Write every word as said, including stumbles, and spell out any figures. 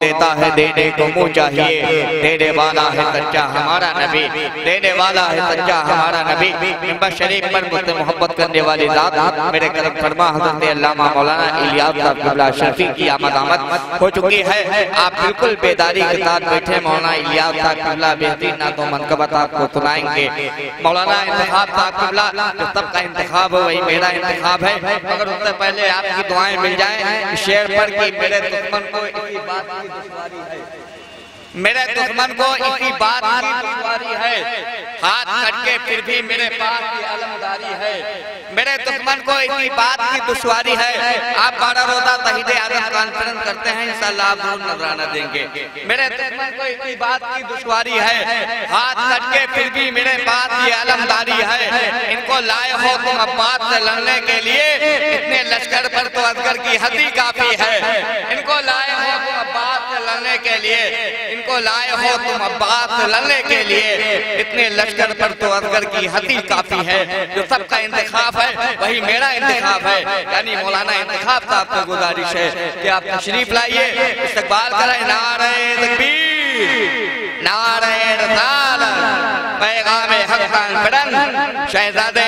देता है देने को मुँह चाहिए, देने वाला है सच्चा हमारा नबी, देने वाला है सच्चा हमारा नबी। मिंबर शरीफ पर मुझसे मोहब्बत करने वाली जात मेरे करम फरमा हज़रत अल्लामा मौलाना इलियास साहब क़िबला शफी की आमद आमद हो चुकी है। आप बिल्कुल बेदारी के साथ बैठे, मौलाना इलियास साहब क़िबला बेहतरीन नातो मनक़बत आपको सुनाएंगे। मौलाना इंतखाब साहब क़िबला जो सबका इंतखाब है वही मेरा इंतखाब है, मगर उससे पहले आपकी दुआएं मिल जाएं। शेर पर कि मेरे दुश्मन को इसी बात की दुश्वारी है, मेरे दुश्मन को इसी बात की दुश्वारी है, हाथ कटके फिर भी मेरे पास की अलमदारी है। मेरे दुश्मन को इसी बात की दुश्वारी है। आप बारह रोजा तहीदे आदम कॉन्फ्रेंस करते हैं, इंशाअल्लाह आप जरूर नजराना देंगे। मेरे दुश्मन को इसी बात की दुश्वारी है, हाथ कटके फिर भी मेरे पास की अलमदारी है। इनको लाए हो तुम अब्बास से लड़ने के लिए, इतने लश्कर पर तो असगर की हदी काफी है। इनको लाए हो तुम अब्बास से लड़ने के लिए, इनको लाए हो तुम अब्बास से लड़ने के लिए, इतने लश्कर पर तो असगर की हदी काफी है। जो सबका इंतखाब है वही मेरा इंतखाब है, यानी मौलाना इंतखाब साहब से गुजारिश है कि आप तशरीफ लाइए, इस्तकबाल करें। नारे तकबीर, नारे रिसालत, पैगाम हक कॉन्फ्रेंस, शहजादे